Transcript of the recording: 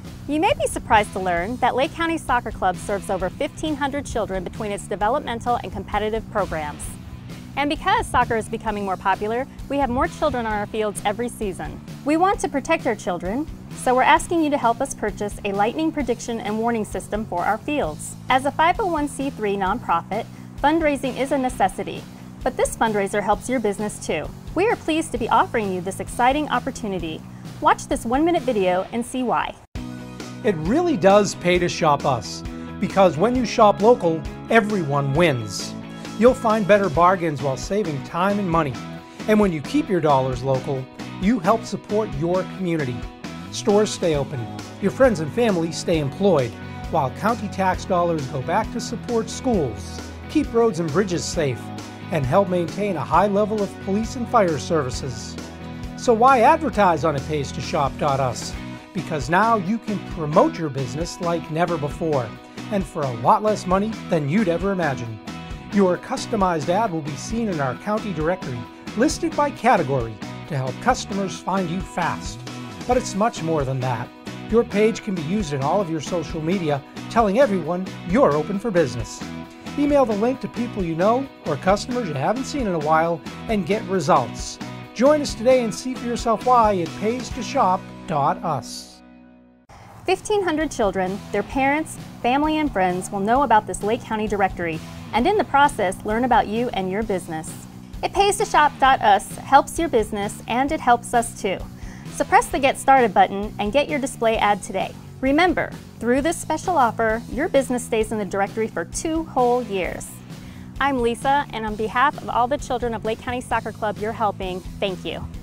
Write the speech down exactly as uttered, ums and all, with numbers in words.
You may be surprised to learn that Lake County Soccer Club serves over fifteen hundred children between its developmental and competitive programs. And because soccer is becoming more popular, we have more children on our fields every season. We want to protect our children, so we're asking you to help us purchase a lightning prediction and warning system for our fields. As a five oh one c three nonprofit, fundraising is a necessity, but this fundraiser helps your business too. We are pleased to be offering you this exciting opportunity. Watch this one-minute video and see why. It really does pay to shop us, because when you shop local, everyone wins. You'll find better bargains while saving time and money. And when you keep your dollars local, you help support your community. Stores stay open, your friends and family stay employed, while county tax dollars go back to support schools, keep roads and bridges safe, and help maintain a high level of police and fire services. So why advertise on it pays to shop dot u s? Because now you can promote your business like never before, and for a lot less money than you'd ever imagine. Your customized ad will be seen in our county directory, listed by category, to help customers find you fast. But it's much more than that. Your page can be used in all of your social media, telling everyone you're open for business. Email the link to people you know or customers you haven't seen in a while and get results. Join us today and see for yourself why it pays to shop dot u s. fifteen hundred children, their parents, family, and friends will know about this Lake County directory, and in the process, learn about you and your business. It pays to shop dot u s helps your business, and it helps us too. So press the Get Started button and get your display ad today. Remember, through this special offer, your business stays in the directory for two whole years. I'm Lisa, and on behalf of all the children of Lake County Soccer Club you're helping, thank you.